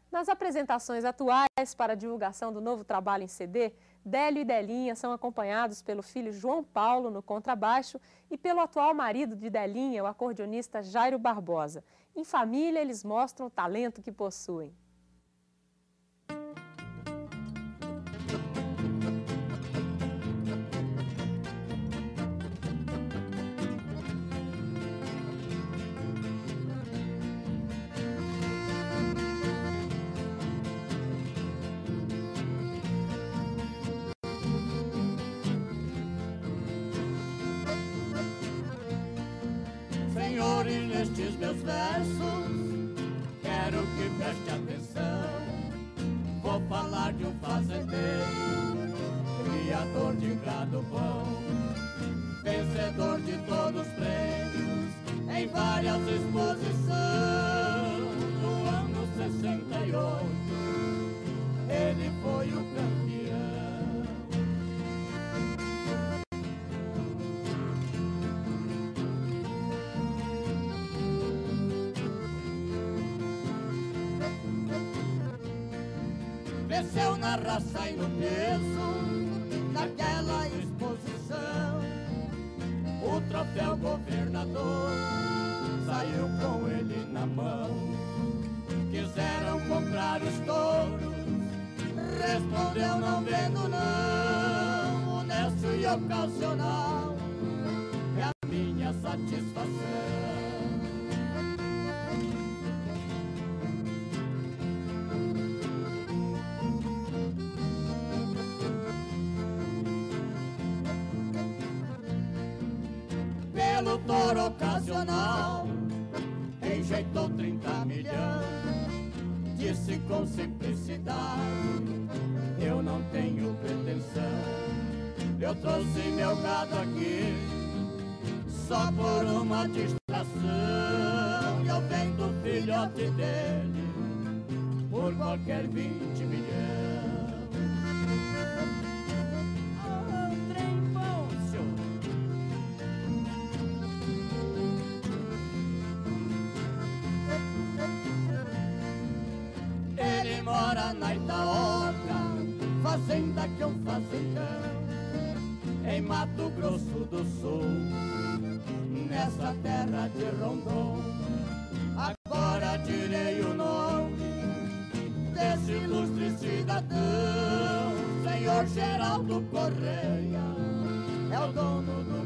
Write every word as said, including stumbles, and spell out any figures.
Nas apresentações atuais para a divulgação do novo trabalho em C D, Délio e Delinha são acompanhados pelo filho João Paulo no contrabaixo e pelo atual marido de Delinha, o acordeonista Jairo Barbosa. Em família, eles mostram o talento que possuem. Senhor, e nestes meus versos, quero que preste atenção. Vou falar de um fazendeiro, criador de gado bom, vencedor de todos os prêmios em várias exposições. No ano sessenta e oito, ele foi o campeão. Venceu na raça e no peso, naquela exposição. O troféu governador saiu com ele na mão. Quiseram comprar os touros, respondeu não vendo não. Honesto e ocasional é a minha satisfação. Pelo touro ocasional, enjeitou trinta milhões. Disse com simplicidade, eu não tenho pretensão. Eu trouxe meu gado aqui só por uma distração. Eu vendo o filhote dele por qualquer vinte milhões. Mora na Itaoca, fazenda que é um fazendão, em Mato Grosso do Sul, nessa terra de Rondon. Agora direi o nome desse ilustre cidadão, senhor Geraldo Correia, é o dono do